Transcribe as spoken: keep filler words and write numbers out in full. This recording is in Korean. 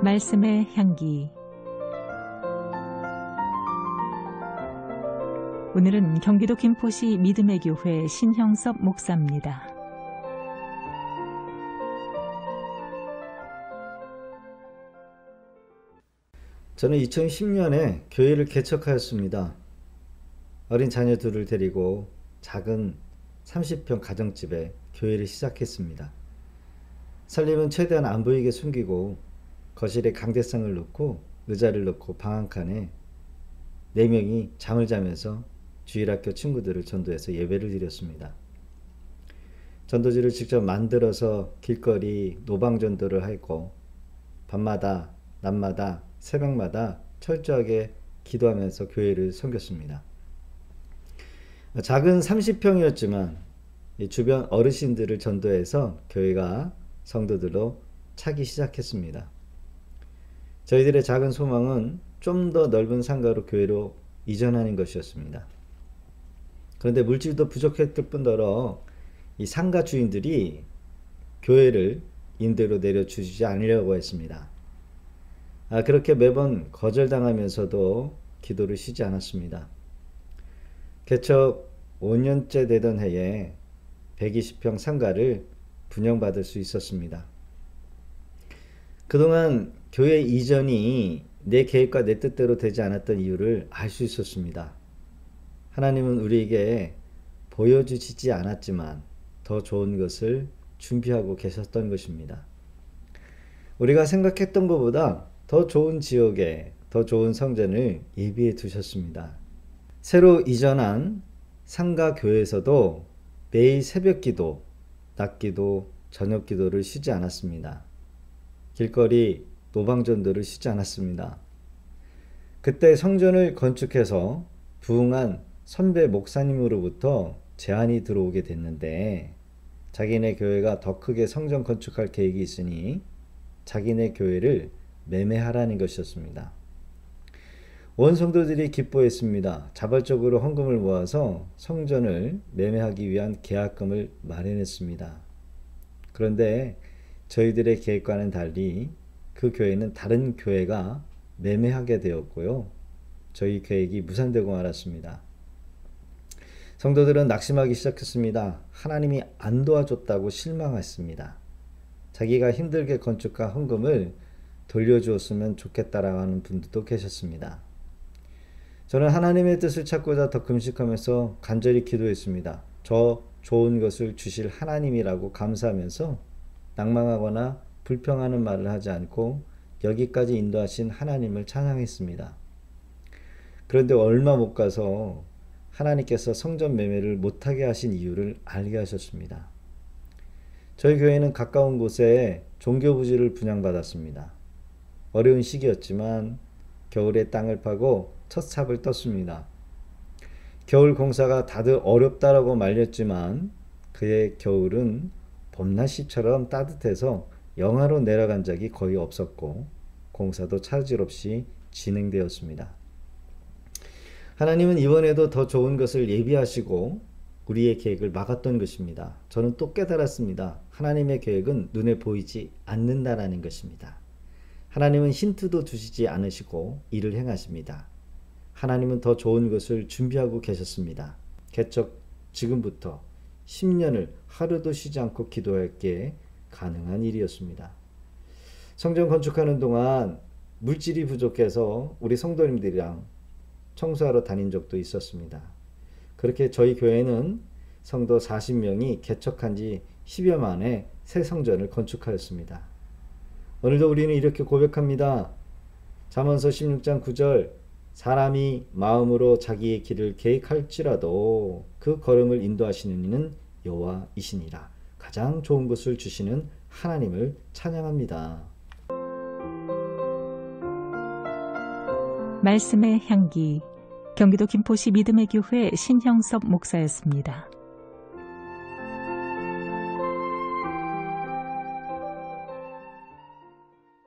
말씀의 향기. 오늘은 경기도 김포시 믿음의 교회 신형섭 목사입니다. 저는 이천십 년에 교회를 개척하였습니다. 어린 자녀 둘을 데리고 작은 삼십 평 가정집에 교회를 시작했습니다. 살림은 최대한 안 보이게 숨기고 거실에 강대상을 놓고 의자를 놓고 방 한 칸에 네 명이 잠을 자면서 주일학교 친구들을 전도해서 예배를 드렸습니다. 전도지를 직접 만들어서 길거리 노방전도를 했고 밤마다 낮마다 새벽마다 철저하게 기도하면서 교회를 섬겼습니다. 작은 삼십 평이었지만 주변 어르신들을 전도해서 교회가 성도들로 차기 시작했습니다. 저희들의 작은 소망은 좀 더 넓은 상가로 교회로 이전하는 것이었습니다. 그런데 물질도 부족했을 뿐더러 이 상가 주인들이 교회를 임대로 내려주지 않으려고 했습니다. 아, 그렇게 매번 거절당하면서도 기도를 쉬지 않았습니다. 개척 오 년째 되던 해에 백이십 평 상가를 분양받을 수 있었습니다. 그동안 교회 이전이 내 계획과 내 뜻대로 되지 않았던 이유를 알 수 있었습니다. 하나님은 우리에게 보여주시지 않았지만 더 좋은 것을 준비하고 계셨던 것입니다. 우리가 생각했던 것보다 더 좋은 지역에 더 좋은 성전을 예비해 두셨습니다. 새로 이전한 상가 교회에서도 매일 새벽 기도, 낮 기도, 저녁 기도를 쉬지 않았습니다. 길거리 노방전도를 쉬지 않았습니다. 그때 성전을 건축해서 부흥한 선배 목사님으로부터 제안이 들어오게 됐는데 자기네 교회가 더 크게 성전 건축할 계획이 있으니 자기네 교회를 매매하라는 것이었습니다. 온 성도들이 기뻐했습니다. 자발적으로 헌금을 모아서 성전을 매매하기 위한 계약금을 마련했습니다. 그런데 저희들의 계획과는 달리 그 교회는 다른 교회가 매매하게 되었고요. 저희 계획이 무산되고 말았습니다. 성도들은 낙심하기 시작했습니다. 하나님이 안 도와줬다고 실망했습니다. 자기가 힘들게 건축한 헌금을 돌려주었으면 좋겠다라고 하는 분들도 계셨습니다. 저는 하나님의 뜻을 찾고자 더 금식하면서 간절히 기도했습니다. 저 좋은 것을 주실 하나님이라고 감사하면서 낭망하거나 불평하는 말을 하지 않고 여기까지 인도하신 하나님을 찬양했습니다. 그런데 얼마 못 가서 하나님께서 성전 매매를 못하게 하신 이유를 알게 하셨습니다. 저희 교회는 가까운 곳에 종교부지를 분양받았습니다. 어려운 시기였지만 겨울에 땅을 파고 첫 삽을 떴습니다. 겨울 공사가 다들 어렵다라고 말렸지만 그의 겨울은 봄날씨처럼 따뜻해서 영하로 내려간 적이 거의 없었고 공사도 차질 없이 진행되었습니다. 하나님은 이번에도 더 좋은 것을 예비하시고 우리의 계획을 막았던 것입니다. 저는 또 깨달았습니다. 하나님의 계획은 눈에 보이지 않는다라는 것입니다. 하나님은 힌트도 주시지 않으시고 일을 행하십니다. 하나님은 더 좋은 것을 준비하고 계셨습니다. 개척 지금부터 십 년을 하루도 쉬지 않고 기도했기에 가능한 일이었습니다. 성전 건축하는 동안 물질이 부족해서 우리 성도님들이랑 청소하러 다닌 적도 있었습니다. 그렇게 저희 교회는 성도 사십 명이 개척한 지 십여 만에 새 성전을 건축하였습니다. 오늘도 우리는 이렇게 고백합니다. 잠언서 십육 장 구 절 사람이 마음으로 자기의 길을 계획할지라도 그 걸음을 인도하시는 이는 여호와이시니라. 가장 좋은 것을 주시는 하나님을 찬양합니다. 말씀의 향기. 경기도 김포시 믿음의 교회 신형섭 목사였습니다.